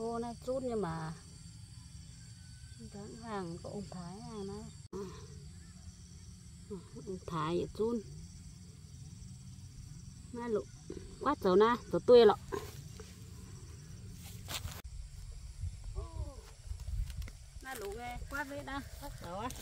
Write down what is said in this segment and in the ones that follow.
Hô nó chút nhưng mà hàng của ông Thái hàng nó ông Thái vậy chút na lụ quát dầu na dầu tươi lọ na lụ nghe quát với đã quát dầu á.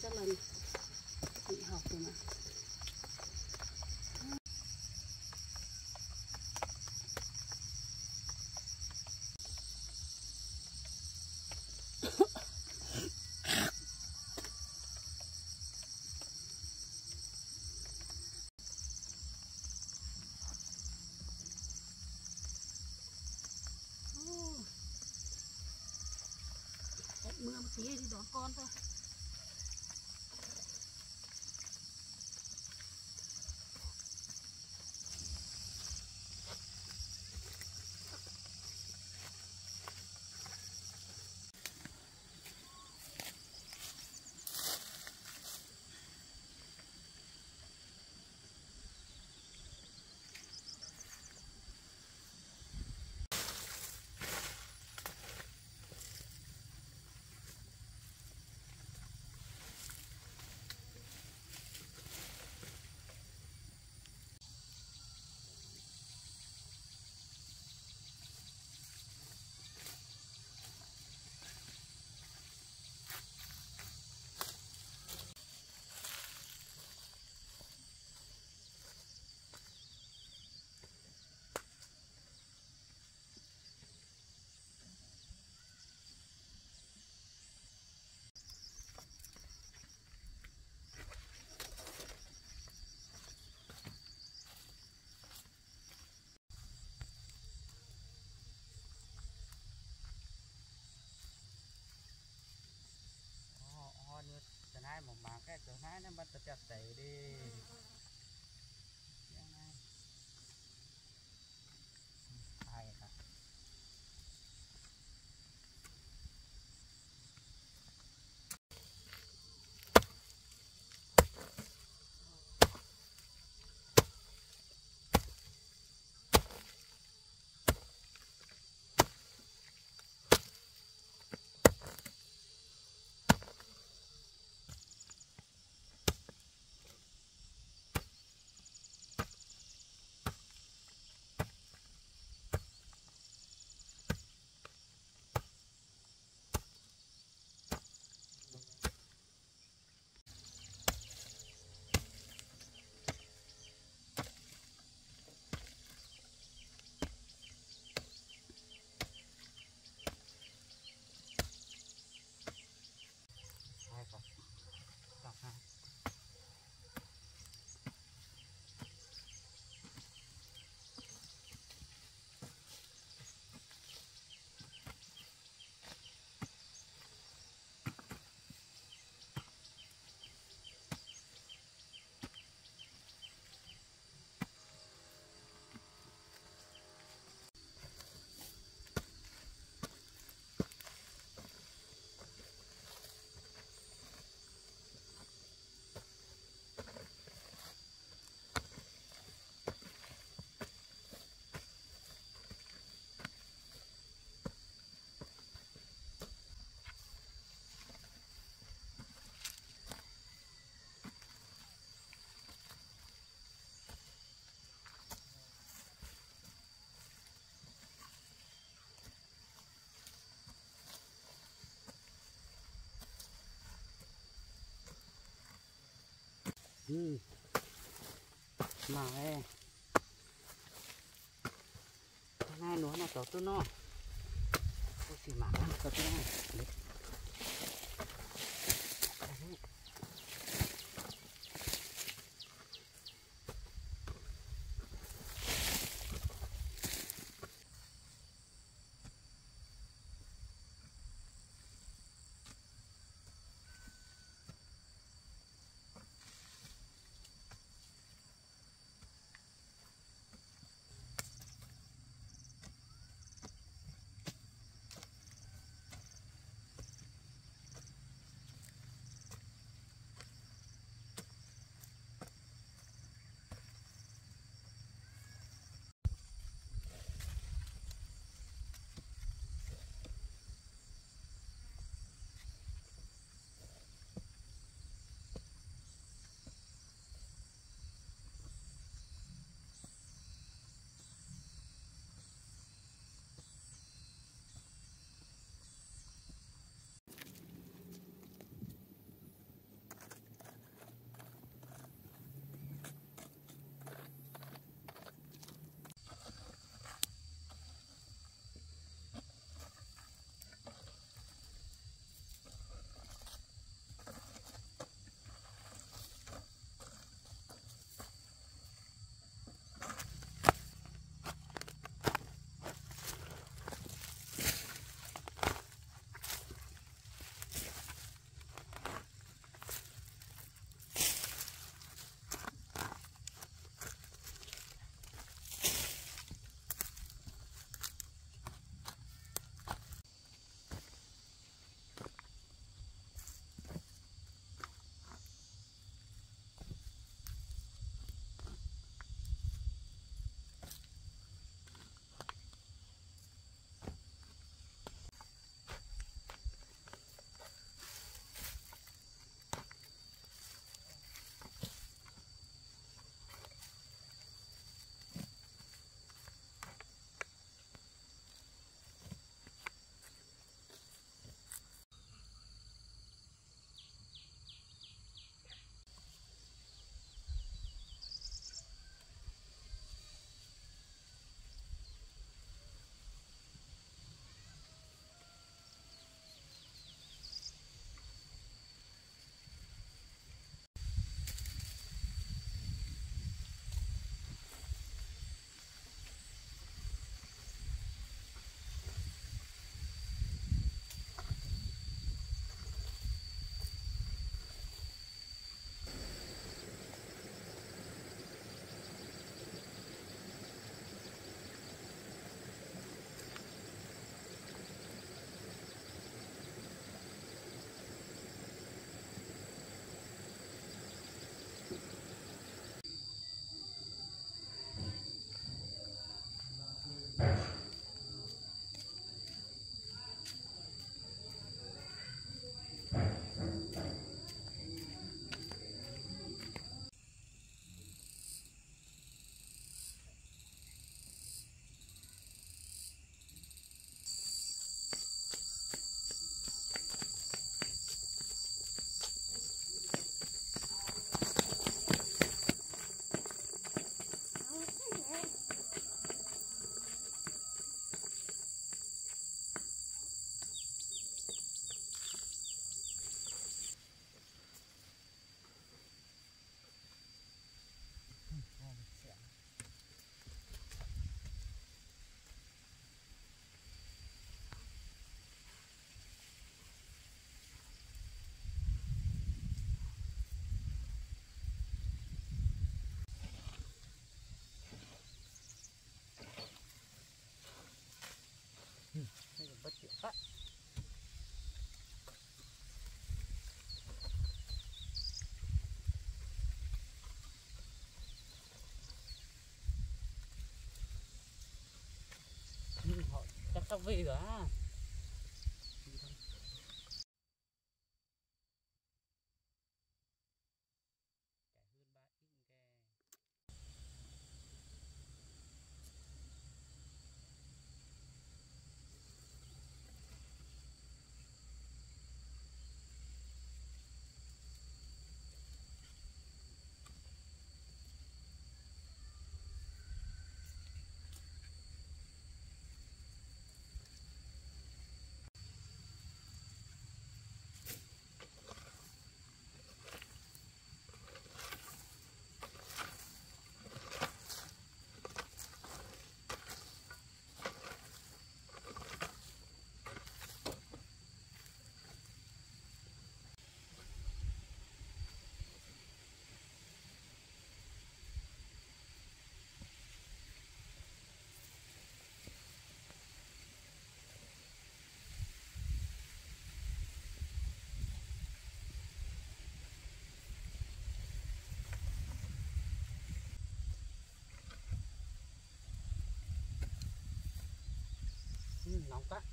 chắc là bị học rồi mà. Mưa một tí đi đón con thôi. Hai một mảng cái chỗ hai nó bắt chặt tẩy đi hai cả mà ngay nữa nó tổ tôi nó tôi xì mảng nó tổ tôi này về rồi à. Nóng quá.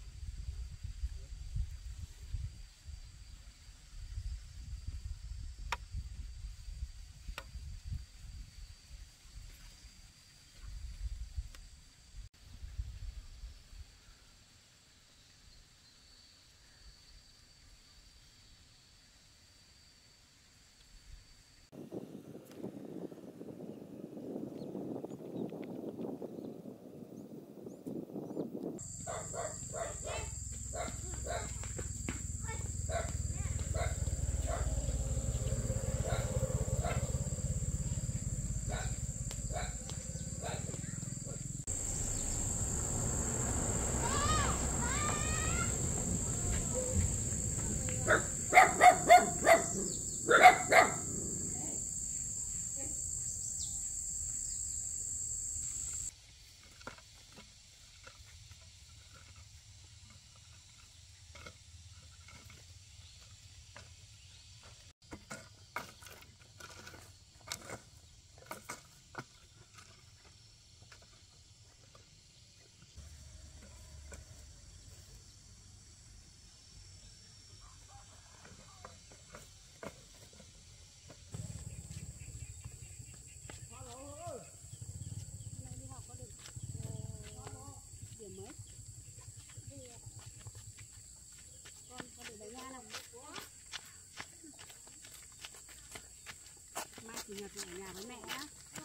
Mai chủ nhật ở nhà với mẹ nhá.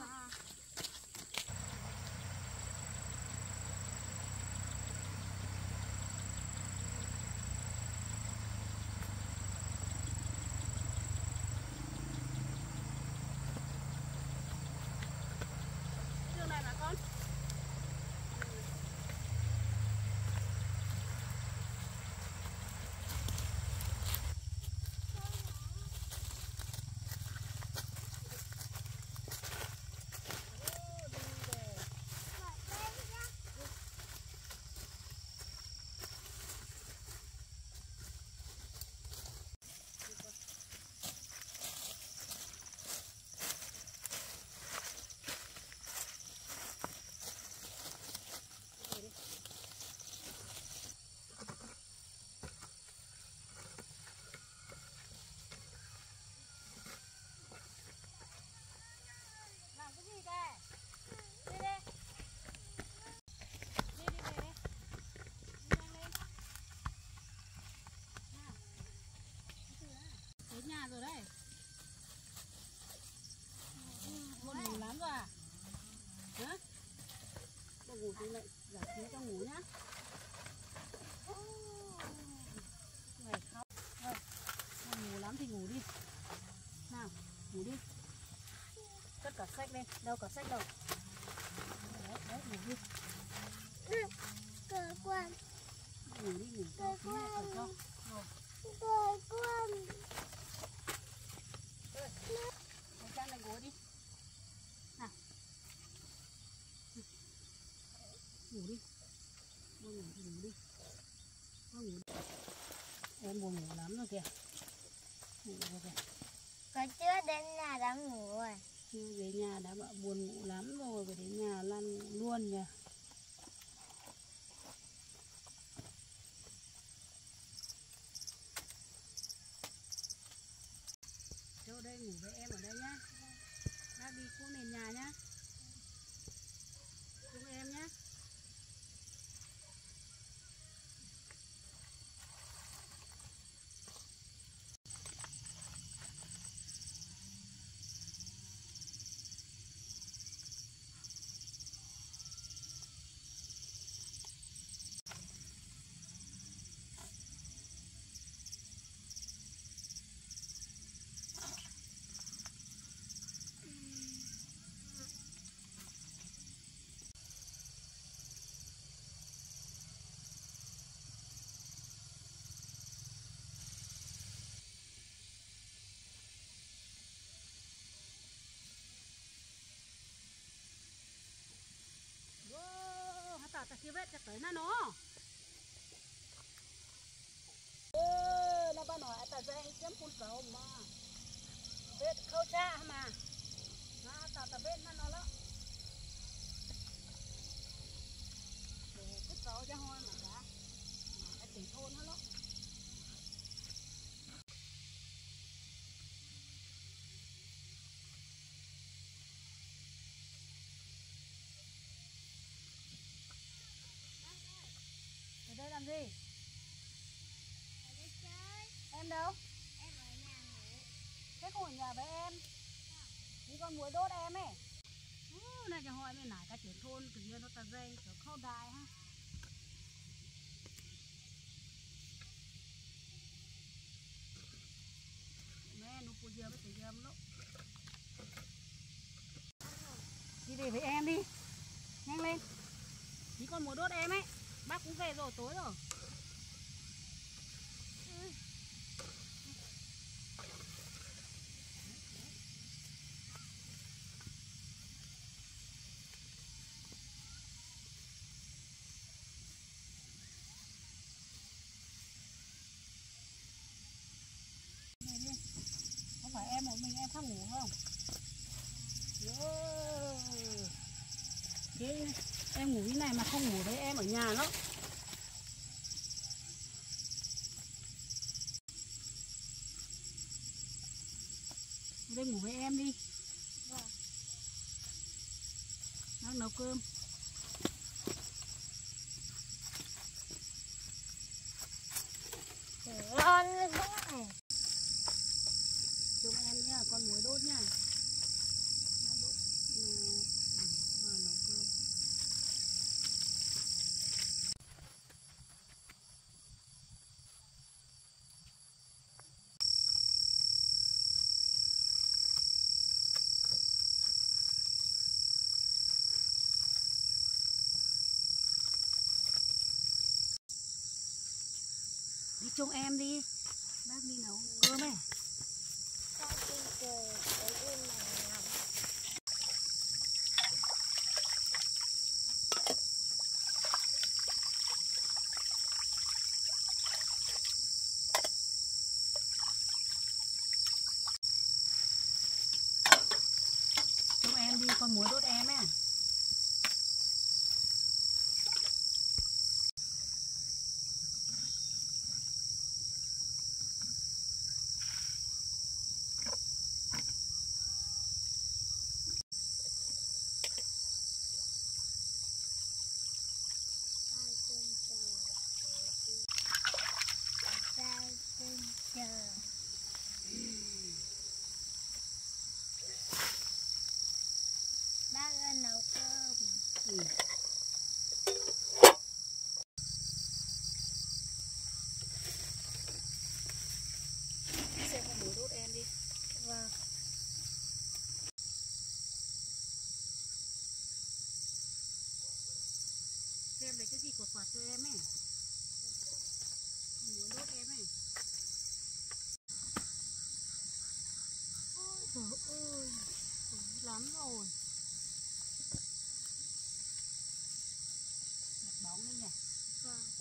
Đường này mà con. Nhà rồi đấy. Buồn ngủ lắm rồi à? Hả? Đâu ngủ thì lại giả khí cho ngủ nhá. Ngày khóc. Thôi, ngủ lắm thì ngủ đi. Nào, ngủ đi. Cất cả sách đây. Đâu cả sách đâu. Đấy, ngủ đi. Cơ quan. Ngủ đi, ngủ cho khí lại thật không? Cơ quan. Lấy chăn này gối đi. Nào. Ngủ đi. Ngủ thì ngủ đi. Ngủ. Em buồn ngủ lắm rồi kìa. Ngủ rồi kìa. Còn chưa đến nhà đã ngủ rồi. Chưa về nhà đã bảo buồn ngủ lắm rồi, phải đến nhà lăn luôn nhỉ. ngủ với em ở đây nhá. Bác đi xuống nền nhà nhá. Chúc em nhá. Ta kia vết tới nó nó ba nói ta dây chấm phun cầu mà vết khâu cha mà nó ta vết nó đó để cứ cầu cho hoa mà cả cái tỉnh thôn nó đó. Đây làm gì? Ở đây chơi. Em đâu? Em ở nhà ngủ. Thế không ở nhà với em? Những con muỗi đốt em ấy. Này cho hỏi mày nải cả chuyển thôn tự nhiên nó ta dây kiểu khâu đài ha. Mẹ nó phụ dừa với tự dừa lúc. Đi về với em đi. Nhanh lên. Những con muỗi đốt em ấy. Bác cũng về rồi, tối rồi. Này đi. Không phải em một mình em không ngủ không? Thế em ngủ như này mà không ngủ đấy em ở nhà đó. Đây ngủ với em đi. Vâng. Đang nấu cơm. Ngon quá này. Chúc em nhá, con muối đốt nhá. Nấu cơm. Đi trông em đi. Bác đi nấu cơm ấy. Con đi chơi với em này nằm. Trông em đi, con muối đốt em ấy. Bác ơi nấu cơm. Xem con muối đốt em đi. Vâng. Xem lấy cái gì quạt quạt cho em ấy. Con muối đốt em ấy. Ôi trời ơi, tối lắm rồi. Đặt bóng đi nhỉ. Vâng.